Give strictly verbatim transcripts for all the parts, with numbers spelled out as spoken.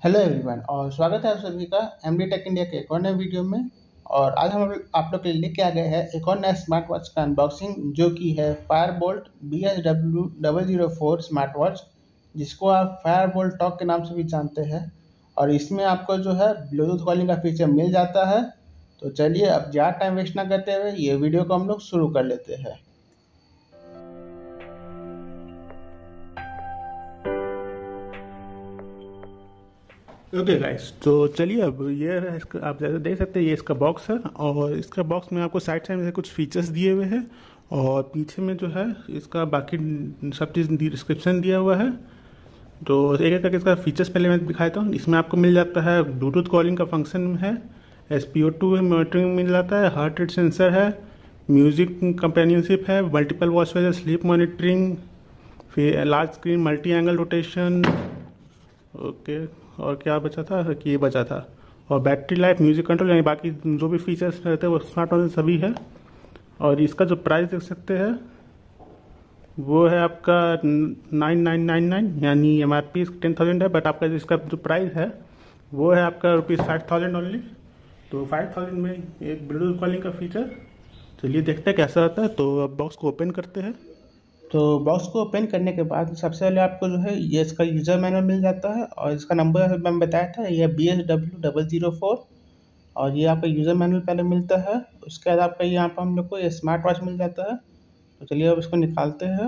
Hello everyone और स्वागत है आप सभी का एमडी टेक इंडिया के एक और नए वीडियो में। और आज हम आप लोग के लिए लेके आ गए हैं एक और नया स्मार्ट वॉच का अनबॉक्सिंग, जो कि है Fire Boltt B S W double zero four smart watch, जिसको आप फायर बोल्ट टॉक के नाम से भी जानते हैं। और इसमें आपको जो है ब्लूटूथ कॉलिंग का फीचर मिल जाता है। तो चलिए अब ज़्यादा टाइम वेस्ट ना करते हुए ये वीडियो को हम लोग शुरू कर लेते हैं। ओके गाइस, तो चलिए अब ये है इसका, आप जैसे देख सकते हैं ये इसका बॉक्स है। और इसका बॉक्स में आपको साइड साइड में से कुछ फीचर्स दिए हुए हैं और पीछे में जो है इसका बाकी सब चीज़ डिस्क्रिप्शन दिया हुआ है। तो एक एक करके इसका फीचर्स पहले मैं दिखाता हूँ। इसमें आपको मिल जाता है ब्लूटूथ कॉलिंग का फंक्शन है, S P O two monitoring मिल जाता है, हार्ट रेट सेंसर है, म्यूजिक कंपेनियनशिप है, multiple watch face, sleep monitoring, फिर large screen multi angle rotation. Okay, और क्या बचा था कि ये बचा था, और बैटरी लाइफ, म्यूजिक कंट्रोल, यानी बाकी जो भी फीचर्स रहते हैं वो स्मार्ट वॉच सभी है। और इसका जो प्राइस देख सकते हैं वो है आपका नाइन नाइन नाइन नाइन, यानी M R P ten thousand है, बट आपका इसका जो प्राइस है वो है आपका रुपीज़ फाइव थाउजेंड ओनली। तो फाइव थाउजेंड में एक ब्लूटूथ कॉलिंग का फीचर। चलिए देखते हैं कैसा आता है। तो अब बॉक्स को ओपन करते हैं। तो बॉक्स को ओपन करने के बाद सबसे पहले आपको जो है ये इसका यूज़र मैनुअल मिल जाता है, और इसका नंबर मैंने बताया था ये B S W double zero four. और ये आपका यूज़र मैनुअल पहले मिलता है। उसके बाद आपका यहाँ पर हम लोग को ये स्मार्ट वॉच मिल जाता है। तो चलिए अब इसको निकालते हैं,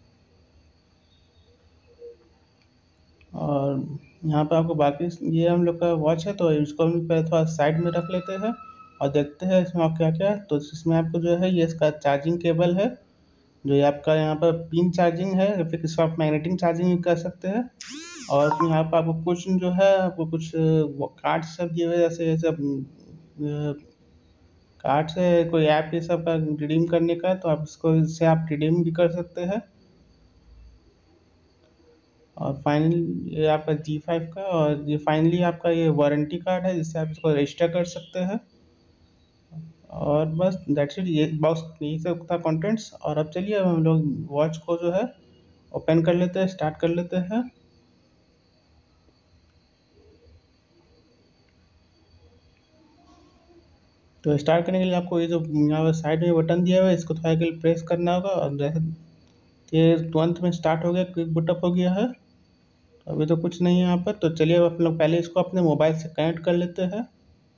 और यहाँ पर आपको बाकी ये हम लोग का वॉच है, तो इसको हम पहले थोड़ा साइड में रख लेते हैं और देखते हैं इसमें आप क्या क्या है। तो इसमें आपको जो है ये इसका चार्जिंग केबल है, जो ये आपका यहाँ पर पिन चार्जिंग है, या फिर इसको आप मैग्नेटिक चार्जिंग भी कर सकते हैं। और यहाँ पर आपको कुछ जो है आपको कुछ कार्ड सब दिए हुए, जैसे जैसे कार्ड से कोई ऐप ये सब का रिडीम करने का, तो आप इसको इससे आप रिडीम भी कर सकते हैं। और फाइनली ये आपका जी फाइव का, और ये फाइनली आपका ये वारंटी कार्ड है, जिससे आप इसको रजिस्टर कर सकते हैं। और बस दैट्स इट, ये बॉक्स यही सब था कंटेंट्स। और अब चलिए अब हम लोग वॉच को जो है ओपन कर लेते हैं, स्टार्ट कर लेते हैं। तो स्टार्ट करने के लिए आपको ये जो यहाँ पर साइड में बटन दिया हुआ है, इसको थोड़ा के लिए प्रेस करना होगा, और जैसे ये तुरंत में स्टार्ट हो गया, क्विक बूटअप हो गया है। तो अभी तो कुछ नहीं है यहाँ पर। तो चलिए अब हम लोग पहले इसको अपने मोबाइल से कनेक्ट कर लेते हैं।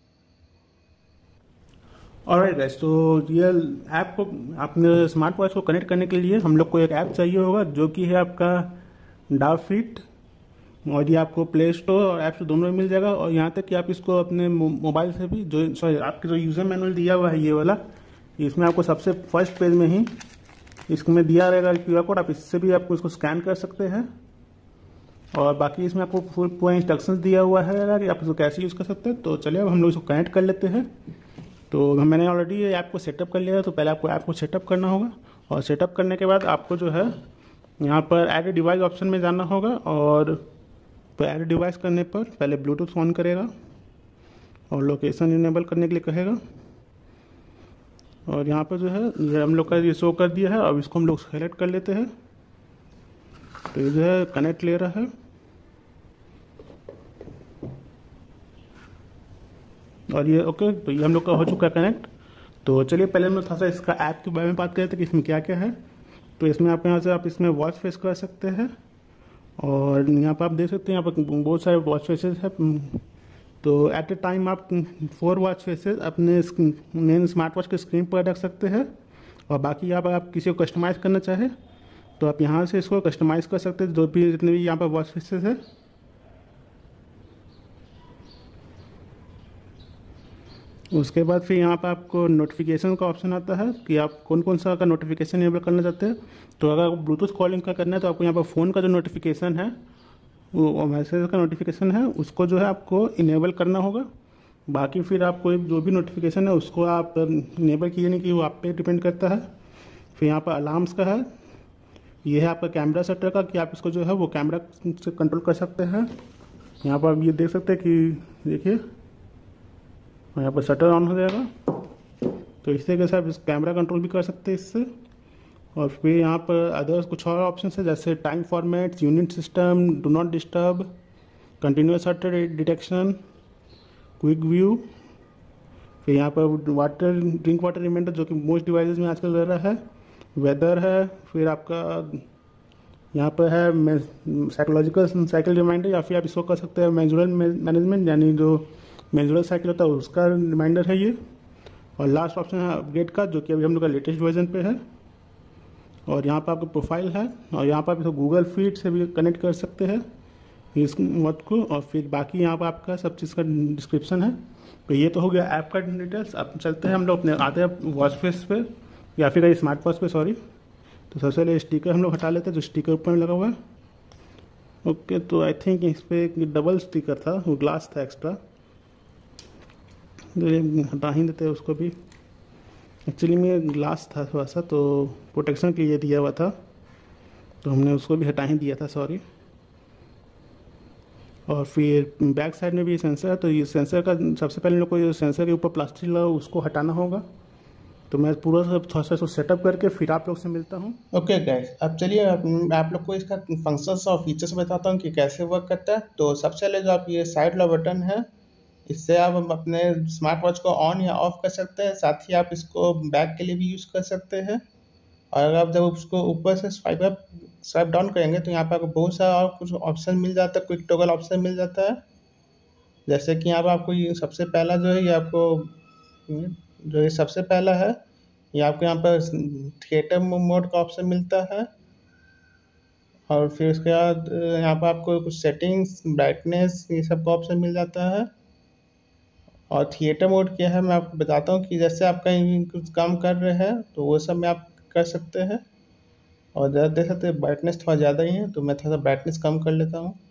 ऑलराइट गाइस, तो ये ऐप को आपने स्मार्ट वॉच को कनेक्ट करने के लिए हम लोग को एक ऐप चाहिए होगा, जो कि है आपका डाव फिट। और ये आपको प्ले स्टोर और ऐप से दोनों में मिल जाएगा। और यहाँ तक कि आप इसको अपने मोबाइल से भी, जो सॉरी आपके जो यूज़र मैनुअल दिया हुआ है ये वाला, इसमें आपको सबसे फर्स्ट पेज में ही इसमें दिया रहेगा क्यू आर कोड, आप इससे भी आपको इसको स्कैन कर सकते हैं। और बाकी इसमें आपको फुल पूरा इंस्ट्रक्शंस दिया हुआ है कि आप इसको कैसे यूज़ कर सकते हैं। तो चलिए अब हम लोग इसको कनेक्ट कर लेते हैं। तो मैंने ऑलरेडी ये ऐप को सेटअप कर लिया है, तो पहले आपको ऐप को सेटअप करना होगा। और सेटअप करने के बाद आपको जो है यहाँ पर ऐड डिवाइस ऑप्शन में जाना होगा। और तो ऐड डिवाइस करने पर पहले ब्लूटूथ ऑन करेगा और लोकेशन इनेबल करने के लिए कहेगा। और यहाँ पर जो है ये हम लोग का ये शो कर दिया है। अब इसको हम लोग सेलेक्ट कर लेते हैं। तो ये जो है कनेक्ट ले रहा है। और ये ओके, तो ये हम लोग का हो चुका है कनेक्ट। तो चलिए पहले हम थोड़ा सा इसका ऐप के बारे में बात करते हैं कि इसमें क्या क्या है। तो इसमें आप यहाँ से आप इसमें वॉच फेस कर सकते हैं। और यहाँ पर आप देख सकते हैं यहाँ पर बहुत सारे वॉच फेसेस हैं। तो एट ए टाइम आप फोर वॉच फेसेस अपने मेन स्मार्ट वॉच के स्क्रीन पर रख सकते हैं। और बाकी यहाँ पर आप किसी को कस्टमाइज़ करना चाहें तो आप यहाँ से इसको कस्टमाइज़ कर सकते हैं, जो भी जितने भी यहाँ पर वॉच फेसेस है। उसके बाद फिर यहाँ पर आपको नोटिफिकेशन का ऑप्शन आता है कि आप कौन कौन सा का नोटिफिकेशन इनेबल करना चाहते हैं। तो अगर ब्लूटूथ कॉलिंग का करना है तो आपको यहाँ पर फ़ोन का जो नोटिफिकेशन है, वो मैसेज का नोटिफिकेशन है, उसको जो है आपको इनेबल करना होगा। बाकी फिर आपको जो भी नोटिफिकेशन है उसको आप इनेबल कीजिए नहीं, कि वो आप पे डिपेंड करता है। फिर यहाँ पर अलार्म्स का है, ये है आपका कैमरा सेटर का, कि आप इसको जो है वो कैमरा से कंट्रोल कर सकते हैं। यहाँ पर आप ये देख सकते हैं कि देखिए यहाँ पर शटर ऑन हो जाएगा। तो इस तरीके से आप इस कैमरा कंट्रोल भी कर सकते हैं इससे। और फिर यहाँ पर अदर्स कुछ और ऑप्शन है, जैसे time formats, unit system, do not disturb, continuous shutter detection, quick view, फिर यहाँ पर वाटर ड्रिंक वाटर रिमाइंडर जो कि मोस्ट डिवाइसेस में आजकल रह रहा है, वेदर है, फिर आपका यहाँ पर है साइकोलॉजिकल साइकिल रिमाइंडर, या फिर आप इसको कर सकते हैं मेंजुरल मैनेजमेंट, यानी जो मेंजुरल साइकिल होता है उसका रिमाइंडर है ये। और लास्ट ऑप्शन है अपग्रेड का, जो कि अभी हम लोग का लेटेस्ट वर्जन पे है। और यहाँ पर आपका प्रोफाइल है, और यहाँ पर आप इसको गूगल फीड से भी कनेक्ट कर सकते हैं इस मत को। और फिर बाकी यहाँ पर आपका सब चीज़ का डिस्क्रिप्शन है। तो ये तो हो गया ऐप का डिटेल्स। अब चलते हैं हम लोग अपने आते हैं वॉच फेस पे, या फिर स्मार्ट वॉच पे, सॉरी। तो सबसे पहले स्टिकर हम लोग हटा लेते हैं जो स्टिकर ऊपर में लगा हुआ है। ओके, तो आई थिंक इस पर एक डबल स्टिकर था, वो ग्लास था एक्स्ट्रा, तो ये हटा ही देते हैं उसको भी। एक्चुअली में ग्लास था थोड़ा सा, तो प्रोटेक्शन के लिए दिया हुआ था, तो हमने उसको भी हटा ही दिया था, सॉरी। और फिर बैक साइड में भी सेंसर है, तो ये सेंसर का सबसे पहले लोग को ये सेंसर के ऊपर प्लास्टिक लगा उसको हटाना होगा। तो मैं पूरा सब थोड़ा सा सेटअप करके फिर आप लोग से मिलता हूँ। ओके गाइस, अब चलिए आप, आप लोग को इसका फंक्शंस और फीचर्स बताता हूँ कि कैसे वर्क करता है। तो सबसे पहले जो आप ये साइड वाला बटन है, इससे आप अपने स्मार्ट वॉच को ऑन या ऑफ कर सकते हैं। साथ ही आप इसको बैक के लिए भी यूज़ कर सकते हैं। और अगर आप जब उसको ऊपर से स्वाइप अप स्वाइप डाउन करेंगे तो यहाँ पर आपको बहुत सारा और कुछ ऑप्शन मिल जाता है, क्विक टॉगल ऑप्शन मिल जाता है। जैसे कि यहाँ पर आपको ये सबसे पहला जो है, ये आपको जो ये सबसे पहला है, ये आपको यहाँ पर थिएटर मोड का ऑप्शन मिलता है। और फिर उसके बाद यहाँ पर आपको कुछ सेटिंग्स, ब्राइटनेस, ये सब का ऑप्शन मिल जाता है। और थिएटर मोड क्या है मैं आपको बताता हूँ कि जैसे आप कहीं कुछ काम कर रहे हैं तो वो सब में आप कर सकते हैं। और ज़्यादा देख सकते हैं ब्राइटनेस थोड़ा ज़्यादा ही है, तो मैं थोड़ा सा ब्राइटनेस कम कर लेता हूँ।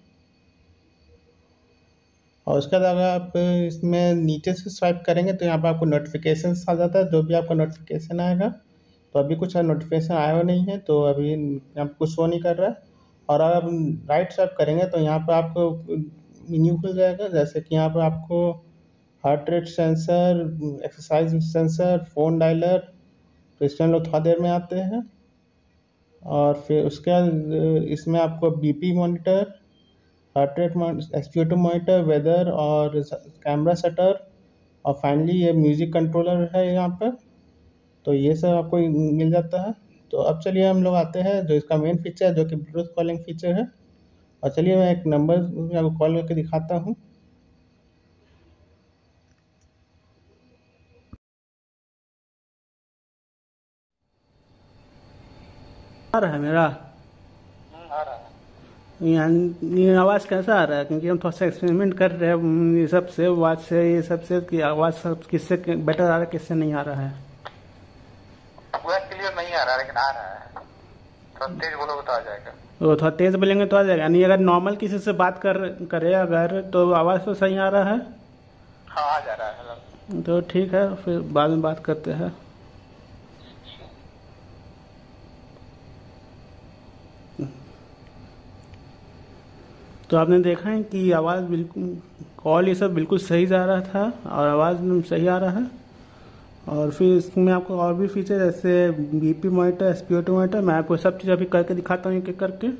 और उसके बाद अगर आप इसमें नीचे से स्वाइप करेंगे तो यहाँ पर आपको नोटिफिकेशन आ जाता है, जो भी आपका नोटिफिकेशन आएगा। तो अभी कुछ नोटिफिकेशन आया हुआ नहीं है, तो अभी यहाँ पर कुछ शो नहीं कर रहा है। और अगर आप राइट स्वाइप करेंगे तो यहाँ पर आपको मेन्यू खुल जाएगा, जैसे कि यहाँ पर आपको heart rate sensor, exercise sensor, phone dialer, तो इसमें हम लोग थोड़ा देर में आते हैं। और फिर उसके बाद इसमें आपको BP monitor, heart rate, S P O two monitor, weather और कैमरा शटर, और फाइनली ये म्यूज़िक कंट्रोलर है यहाँ पर। तो ये सब आपको मिल जाता है। तो अब चलिए हम लोग आते हैं जो इसका मेन फीचर है, जो कि ब्लूटूथ कॉलिंग फीचर है। और चलिए मैं एक नंबर आपको कॉल करके दिखाता हूँ। आ रहा है मेरा आ रहा है। यहाँ, ये आवाज़ कैसा आ रहा है? क्योंकि हम थोड़ा सा एक्सपेरिमेंट कर रहे हैं ये सब से, आवाज़ से, ये सब से, कि आवाज़ सब किससे बेटर आ रहा है, किससे नहीं आ रहा है। पूरा क्लियर नहीं आ रहा लेकिन आ रहा है। थोड़ा तेज बोलोगे तो आ जाएगा। वो थोड़ा तेज बोलेंगे तो आ जाएगा, यानी अगर नॉर्मल किसी से बात कर करे अगर, तो आवाज़ तो सही आ रहा है। हाँ आ जा रहा है। तो ठीक है, फिर बाद में बात करते हैं। तो आपने देखा है कि आवाज़ बिल्कुल, कॉल ये सब बिल्कुल सही जा रहा था और आवाज़ सही आ रहा है। और फिर इसमें आपको और भी फीचर जैसे BP monitor, SPO two monitor, मैं आपको सब चीज़ अभी करके दिखाता हूँ एक एक करके।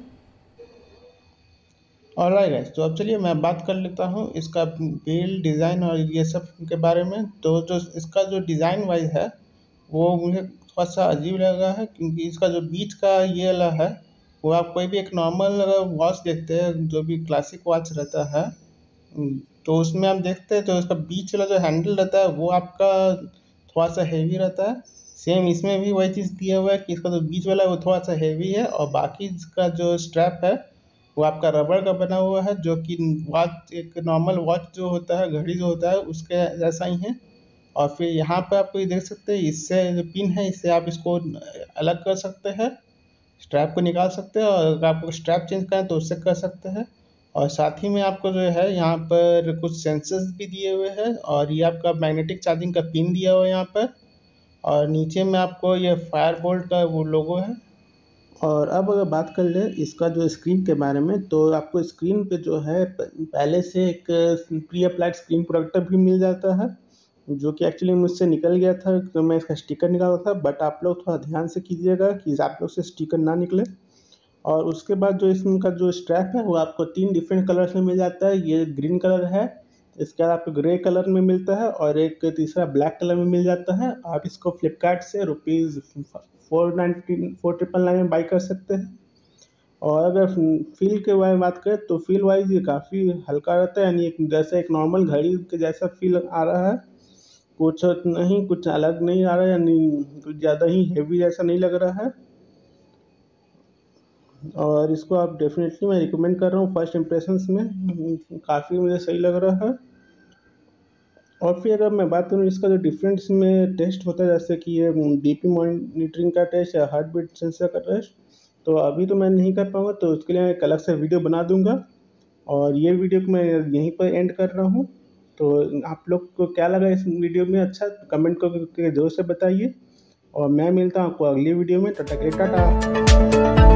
और राइट गाइस, तो अब चलिए मैं बात कर लेता हूँ इसका बिल्ड, डिज़ाइन और ये सब के बारे में। तो जो इसका जो डिज़ाइन वाइज है वो मुझे थोड़ा सा अजीब लगा है, क्योंकि इसका जो बीच का ये वाला है, वो आप कोई भी एक नॉर्मल अगर वॉच देखते हैं, जो भी क्लासिक वॉच रहता है, तो उसमें आप देखते हैं तो इसका बीच वाला जो हैंडल रहता है वो आपका थोड़ा सा हेवी रहता है। सेम इसमें भी वही चीज़ दिया हुआ है कि इसका जो बीच वाला है वो थोड़ा सा हेवी है, और बाकी इसका जो स्ट्रैप है वो आपका रबड़ का बना हुआ है, जो कि वॉच, एक नॉर्मल वॉच जो होता है, घड़ी जो होता है उसके जैसा ही है। और फिर यहाँ पे आपको ये देख सकते हैं, इससे जो पिन है इससे आप इसको अलग कर सकते हैं, स्ट्रैप को निकाल सकते हैं, और अगर आपको स्ट्रैप चेंज करें तो उससे कर सकते हैं। और साथ ही में आपको जो है यहाँ पर कुछ सेंसर्स भी दिए हुए हैं, और ये आपका मैग्नेटिक चार्जिंग का पिन दिया हुआ है यहाँ पर। और नीचे में आपको ये फायर बोल्ट का वो लोगो है। और अब अगर बात कर ले इसका जो स्क्रीन के बारे में, तो आपको स्क्रीन पे जो है पहले से एक प्री अप्लाइड स्क्रीन प्रोटेक्टर भी मिल जाता है, जो कि एक्चुअली मुझसे निकल गया था, तो मैं इसका स्टिकर निकाला था। बट आप लोग थोड़ा ध्यान से कीजिएगा कि आप लोग से स्टिकर ना निकले। और उसके बाद जो इसका जो स्ट्रैप है वो आपको तीन डिफरेंट कलर्स में मिल जाता है। ये ग्रीन कलर है, इसके बाद आपको ग्रे कलर में मिलता है और एक तीसरा ब्लैक कलर में मिल जाता है। आप इसको फ्लिपकार्ट से rupees four ninety four triple nine में बाई कर सकते हैं। और अगर फील के बारे में बात करें तो फील वाइज ये काफ़ी हल्का रहता है, यानी एक जैसे एक नॉर्मल घड़ी के जैसा फील आ रहा है, कुछ नहीं कुछ अलग नहीं आ रहा है, यानी कुछ ज़्यादा ही हेवी जैसा नहीं लग रहा है। और इसको आप डेफिनेटली मैं रिकमेंड कर रहा हूँ फर्स्ट इम्प्रेशंस में, काफ़ी मुझे सही लग रहा है। और फिर अगर मैं बात करूँ इसका जो डिफरेंट इसमें टेस्ट होता है, जैसे कि ये बीपी मॉनिटरिंग का टेस्ट या हार्ट बीट सेंसर का टेस्ट, तो अभी तो मैं नहीं कर पाऊँगा, तो उसके लिए मैं एक अलग से वीडियो बना दूंगा। और ये वीडियो को मैं यहीं पर एंड कर रहा हूँ। तो आप लोग को क्या लगा इस वीडियो में अच्छा, कमेंट करके ज़रूर से बताइए। और मैं मिलता हूँ आपको अगली वीडियो में। टाटा टाटा।